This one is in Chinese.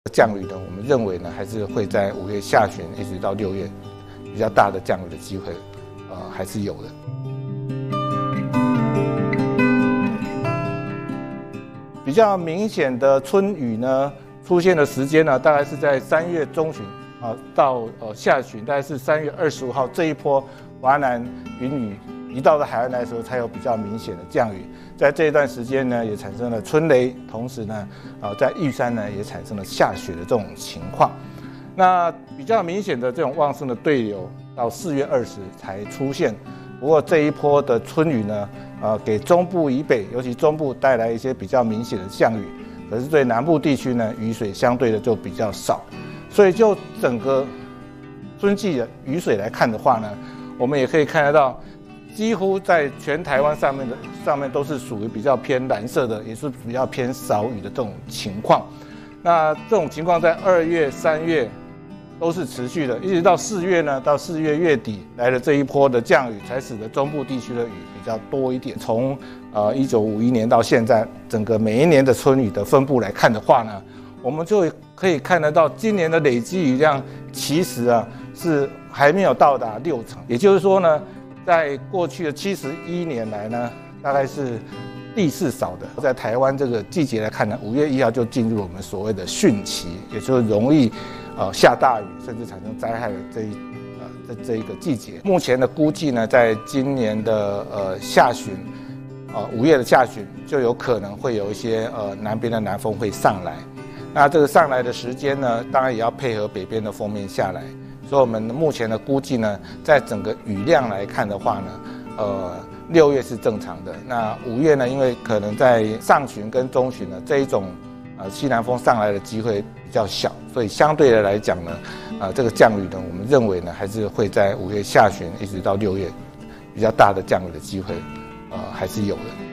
降雨呢，我们认为呢，还是会在5月下旬一直到6月比较大的降雨的机会，还是有的。比较明显的春雨呢，出现的时间呢，大概是在3月中旬到下旬，大概是3月25号这一波华南云雨移到了海岸来的时候，才有比较明显的降雨。在这一段时间呢，也产生了春雷，同时呢，在玉山呢也产生了下雪的这种情况。那比较明显的这种旺盛的对流，到4月20才出现。不过这一波的春雨呢，给中部以北，尤其中部带来一些比较明显的降雨，可是对南部地区呢，雨水相对的就比较少。所以就整个春季的雨水来看的话呢，我们也可以看得到，几乎在全台湾上面都是属于比较偏蓝色的，也是比较偏少雨的这种情况。那这种情况在2月、3月都是持续的，一直到4月呢，到4月月底来了这一波的降雨，才使得中部地区的雨比较多一点。从1951年到现在，整个每一年的春雨的分布来看的话呢，我们就可以看得到，今年的累积雨量其实是还没有到达6成，也就是说呢，在过去的71年来呢，大概是第4少的。在台湾这个季节来看呢，5月1号就进入我们所谓的汛期，也就是容易下大雨，甚至产生灾害的这一个季节。目前的估计呢，在今年的下旬，5月的下旬就有可能会有一些南边的南风会上来。那这个上来的时间呢，当然也要配合北边的锋面下来。所以我们目前的估计呢，在整个雨量来看的话呢，6月是正常的。那5月呢，因为可能在上旬跟中旬呢，这一种西南风上来的机会比较小，所以相对的来讲呢，这个降雨呢，我们认为呢，还是会在5月下旬一直到6月比较大的降雨的机会，还是有的。